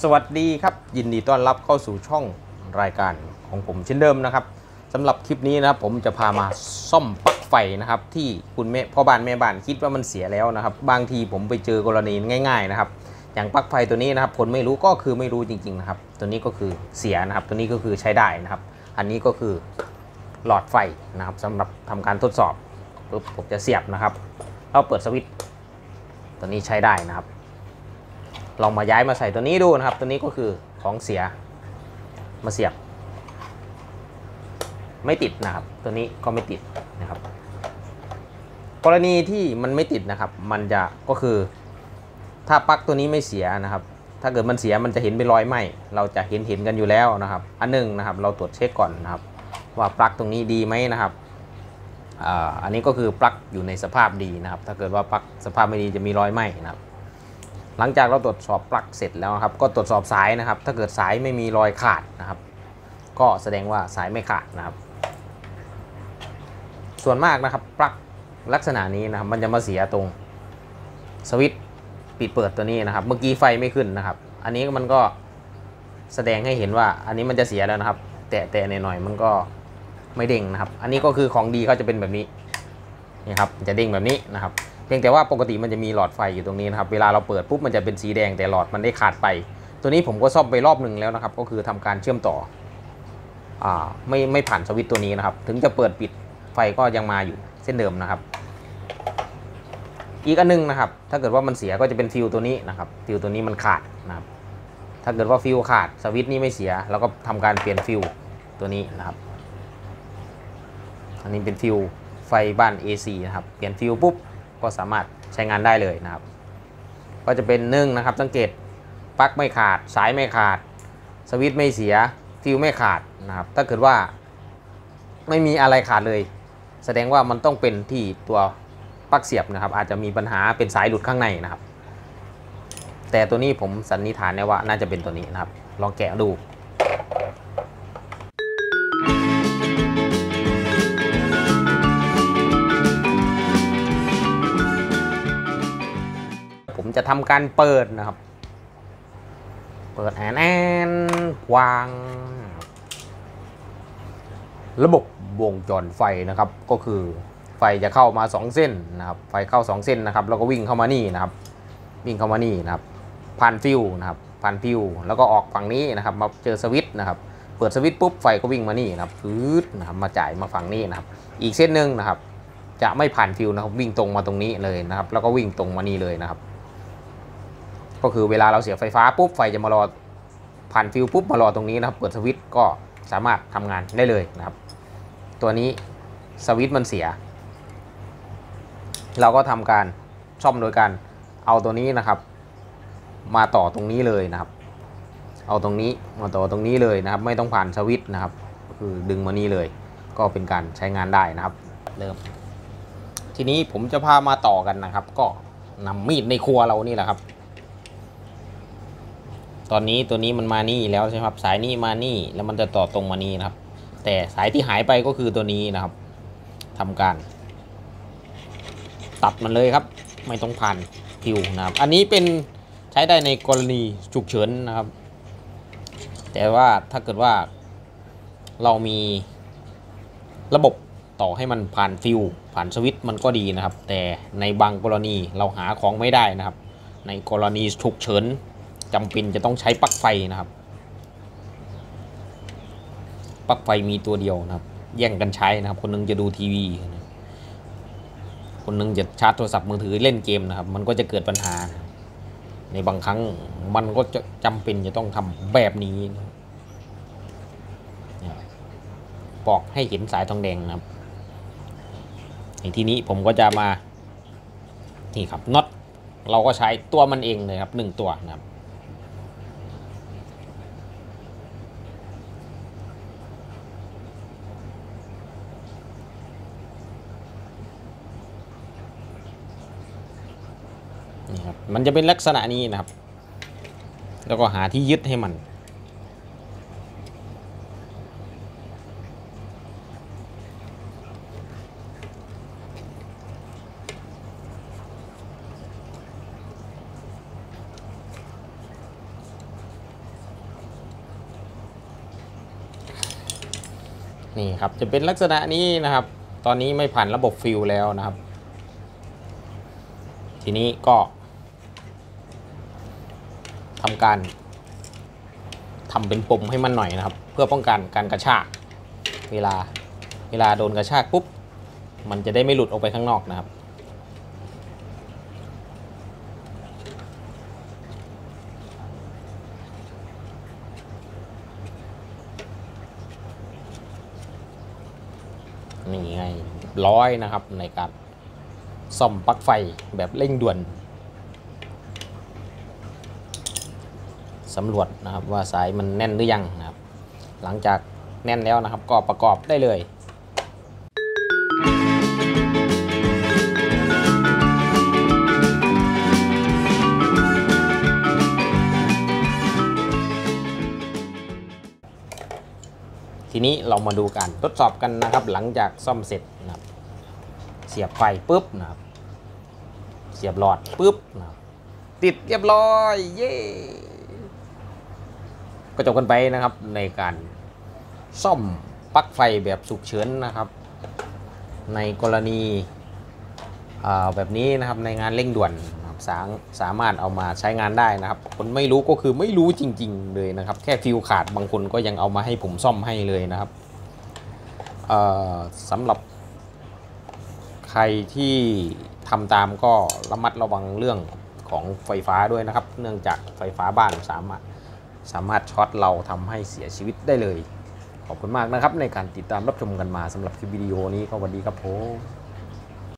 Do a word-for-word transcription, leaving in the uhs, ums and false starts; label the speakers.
Speaker 1: สวัสดีครับยินดีต้อนรับเข้าสู่ช่องรายการของผมเช่นเดิมนะครับสำหรับคลิปนี้นะครับผมจะพามาซ่อมปลั๊กไฟนะครับที่คุณแม่พ่อบ้านแม่บ้านคิดว่ามันเสียแล้วนะครับบางทีผมไปเจอกรณีง่ายๆนะครับอย่างปลั๊กไฟตัวนี้นะครับคนไม่รู้ก็คือไม่รู้จริงๆนะครับตัวนี้ก็คือเสียนะครับตัวนี้ก็คือใช้ได้นะครับอันนี้ก็คือหลอดไฟนะครับสำหรับทำการทดสอบปุ๊บผมจะเสียบนะครับเราเปิดสวิตช์ตัวนี้ใช้ได้นะครับลองมาย้ายมาใส่ตัวนี้ดูนะครับตัวนี้ก็คือของเสียมาเสียบไม่ติดนะครับตัวนี้ก็ไม่ติดนะครับกรณีที่มันไม่ติดนะครับมันจะก็คือถ้าปลั๊กตัวนี้ไม่เสียนะครับถ้าเกิดมันเสียมันจะเห็นเป็นรอยไหม้เราจะเห็นเห็นกันอยู่แล้วนะครับอันหนึ่งนะครับเราตรวจเช็คก่อนนะครับว่าปลั๊กตรงนี้ดีไหมนะครับอันนี้ก็คือปลั๊กอยู่ในสภาพดีนะครับถ้าเกิดว่าปลั๊กสภาพไม่ดีจะมีรอยไหม้นะครับหลังจากเราตรวจสอบปลั๊กเสร็จแล้วครับก็ตรวจสอบสายนะครับถ้าเกิดสายไม่มีรอยขาดนะครับก็แสดงว่าสายไม่ขาดนะครับส่วนมากนะครับปลั๊กลักษณะนี้นะครับมันจะมาเสียตรงสวิตช์ปิดเปิดตัวนี้นะครับเมื่อกี้ไฟไม่ขึ้นนะครับอันนี้มันก็แสดงให้เห็นว่าอันนี้มันจะเสียแล้วนะครับแตะแตะหน่อยๆมันก็ไม่เด้งนะครับอันนี้ก็คือของดีเขาจะเป็นแบบนี้นี่ครับจะเด้งแบบนี้นะครับเพียงแต่ว่าปกติมันจะมีหลอดไฟอยู่ตรงนี้นะครับเวลาเราเปิดปุ๊บมันจะเป็นสีแดงแต่หลอดมันได้ขาดไปตัวนี้ผมก็ซ่อมไปรอบหนึ่งแล้วนะครับก็คือทำการเชื่อมต่ออ่าไม่ไม่ผ่านสวิตช์ตัวนี้นะครับถึงจะเปิดปิดไฟก็ยังมาอยู่เส้นเดิมนะครับอีกอันนึงนะครับถ้าเกิดว่ามันเสียก็จะเป็นฟิวตัวนี้นะครับฟิวตัวนี้มันขาดนะครับถ้าเกิดว่าฟิวขาดสวิตช์นี้ไม่เสียเราก็ทำการเปลี่ยนฟิวตัวนี้นะครับอันนี้เป็นฟิวไฟบ้าน เอ ซี นะครับเปลี่ยนฟิวปุ๊บก็สามารถใช้งานได้เลยนะครับก็จะเป็นหนึ่งนะครับสังเกตปลั๊กไม่ขาดสายไม่ขาดสวิตช์ไม่เสียฟิวไม่ขาดนะครับถ้าเกิดว่าไม่มีอะไรขาดเลยแสดงว่ามันต้องเป็นที่ตัวปลั๊กเสียบนะครับอาจจะมีปัญหาเป็นสายหลุดข้างในนะครับแต่ตัวนี้ผมสันนิษฐานได้ว่าน่าจะเป็นตัวนี้นะครับลองแกะดูผมจะทำการเปิดนะครับเปิดแอนแอนวางระบบวงจรไฟนะครับก็คือไฟจะเข้ามาสองเส้นนะครับไฟเข้าสองเส้นนะครับแล้วก็วิ่งเข้ามานี่นะครับวิ่งเข้ามานี่นะครับผ่านฟิวนะครับผ่านฟิวแล้วก็ออกฝั่งนี้นะครับมาเจอสวิตช์นะครับเปิดสวิตช์ปุ๊บไฟก็วิ่งมานี่นะครับพืดนะครับมาจ่ายมาฝั่งนี้นะครับอีกเส้นหนึ่งนะครับจะไม่ผ่านฟิวนะครับวิ่งตรงมาตรงนี้เลยนะครับแล้วก็วิ่งตรงมานี่เลยนะครับก็คือเวลาเราเสียไฟฟ้าปุ๊บไฟจะมารอผ่านฟิวปุ๊บมารอตรงนี้นะครับเปิดสวิตช์ก็สามารถทำงานได้เลยนะครับตัวนี้สวิตช์มันเสียเราก็ทำการซ่อมโดยการเอาตัวนี้นะครับมาต่อตรงนี้เลยนะครับเอาตรงนี้มาต่อตรงนี้เลยนะครับไม่ต้องผ่านสวิตช์นะครับก็คือดึงมานี่เลยก็เป็นการใช้งานได้นะครับเริ่มทีนี้ผมจะพามาต่อกันนะครับก็นำมีดในครัวเรานี่แหละครับตอนนี้ตัวนี้มันมานี่แล้วใช่ไหมครับสายนี้มานี่แล้วมันจะต่อตรงมานี่นะครับแต่สายที่หายไปก็คือตัวนี้นะครับทำการตัดมันเลยครับไม่ต้องผ่านฟิวนะครับอันนี้เป็นใช้ได้ในกรณีฉุกเฉินนะครับแต่ว่าถ้าเกิดว่าเรามีระบบต่อให้มันผ่านฟิวผ่านสวิตช์มันก็ดีนะครับแต่ในบางกรณีเราหาของไม่ได้นะครับในกรณีฉุกเฉินจำเป็นจะต้องใช้ปลั๊กไฟนะครับปลั๊กไฟมีตัวเดียวนะครับแย่งกันใช้นะครับคนนึงจะดูทีวีคนนึงจะชาร์จโทรศัพท์มือถือเล่นเกมนะครับมันก็จะเกิดปัญหาในบางครั้งมันก็จะจำเป็นจะต้องทำแบบนี้ปอกให้เห็นสายทองแดงนะครับในที่นี้ผมก็จะมานี่ครับน็อตเราก็ใช้ตัวมันเองเลยครับหนึ่งตัวนะครับนี่ครับมันจะเป็นลักษณะนี้นะครับแล้วก็หาที่ยึดให้มันนี่ครับจะเป็นลักษณะนี้นะครับตอนนี้ไม่ผ่านระบบฟิลแล้วนะครับทีนี้ก็ทำการทำเป็นปมให้มันหน่อยนะครับเพื่อป้องกันการกระชากเวลาเวลาโดนกระชากปุ๊บมันจะได้ไม่หลุดออกไปข้างนอกนะครับนี่ไงร้อยนะครับในการซ่อมปลั๊กไฟแบบเร่งด่วนสำรวจนะครับว่าสายมันแน่นหรือยังนะครับหลังจากแน่นแล้วนะครับก็ประกอบได้เลยทีนี้เรามาดูการทดสอบกันนะครับหลังจากซ่อมเสร็จนะครับเสียบไฟปุ๊บนะครับเสียบหลอดปุ๊บนะครับติดเรียบร้อยเย้ก็จบกันไปนะครับในการซ่อมปลั๊กไฟแบบฉุกเฉินนะครับในกรณีแบบนี้นะครับในงานเร่งด่วนสาสามารถเอามาใช้งานได้นะครับคนไม่รู้ก็คือไม่รู้จริงๆเลยนะครับแค่ฟิวขาดบางคนก็ยังเอามาให้ผมซ่อมให้เลยนะครับสำหรับใครที่ทำตามก็ระมัดระวังเรื่องของไฟฟ้าด้วยนะครับเนื่องจากไฟฟ้าบ้านสามารถสามารถช็อตเราทำให้เสียชีวิตได้เลยขอบคุณมากนะครับในการติดตามรับชมกันมาสำหรับคลิปวิดีโอนี้ก็สวัสดีครับผม